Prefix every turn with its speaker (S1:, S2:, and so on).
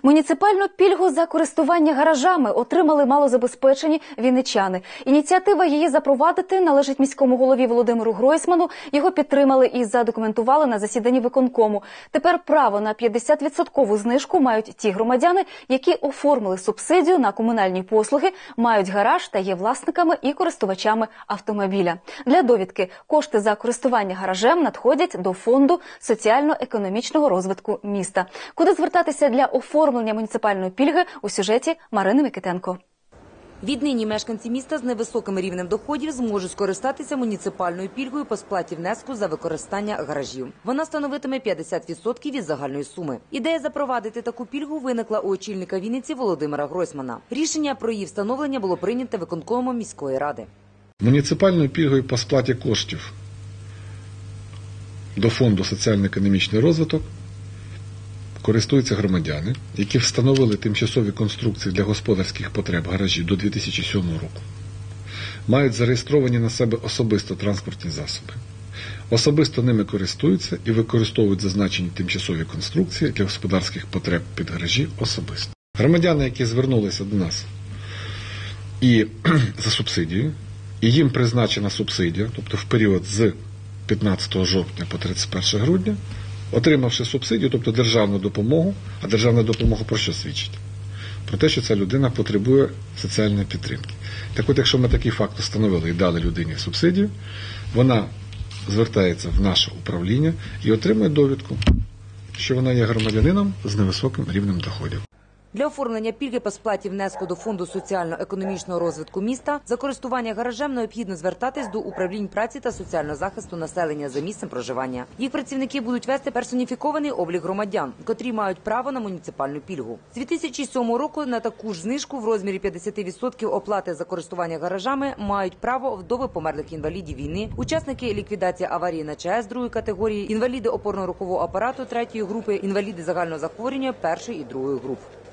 S1: Муніципальну пільгу за користування гаражами отримали малозабезпечені вінничани. Ініціатива її запровадити належить міському голові Володимиру Гройсману. Його підтримали і задокументували на засіданні виконкому. Тепер право на 50% знижку мають ті громадяни, які оформили субсидію на комунальні послуги, мають гараж та є власниками і користувачами автомобіля. Для довідки кошти за користування гаражем надходять до Фонду соціально-економічного розвитку міста. Куди звертатися для оформлення муніципальної пільги у сюжеті Марини Микитенко.
S2: Віднині мешканці міста з невисоким рівнем доходів зможуть скористатися муніципальною пільгою по сплаті внеску за використання гаражів. Вона становитиме 50% від загальної суми. Ідея запровадити таку пільгу виникла у очільника Вінниці Володимира Гройсмана. Рішення про її встановлення було прийнято виконкомом міської ради.
S3: Муніципальною пільгою по сплаті коштів до Фонду соціально-економічний розвиток користуються громадяни, які встановили тимчасові конструкції для господарських потреб гаражів до 2007 року. Мають зареєстровані на себе особисто транспортні засоби. Особисто ними користуються і використовують зазначені тимчасові конструкції для господарських потреб під гаражі особисто. Громадяни, які звернулися до нас і за субсидією, і їм призначена субсидія, тобто в період з 15 жовтня по 31 грудня, отримавши субсидію, тобто державну допомогу, а державна допомога про що свідчить? Про те, що ця людина потребує соціальної підтримки. Так от, якщо ми такий факт встановили і дали людині субсидію, вона звертається в наше управління і отримує довідку, що вона є громадянином з невисоким рівнем доходів.
S2: Для оформлення пільги по сплаті внеску до Фонду соціально-економічного розвитку міста за користування гаражем необхідно звертатись до управлінь праці та соціального захисту населення за місцем проживання. Їх працівники будуть вести персоніфікований облік громадян, котрі мають право на муніципальну пільгу. З 2007 року на таку ж знижку в розмірі 50% оплати за користування гаражами мають право вдови померлих інвалідів війни, учасники ліквідації аварії на ЧАЕС другої категорії, інваліди опорно-рухового апарату третьої групи, інваліди загального захворювання першої і другої груп.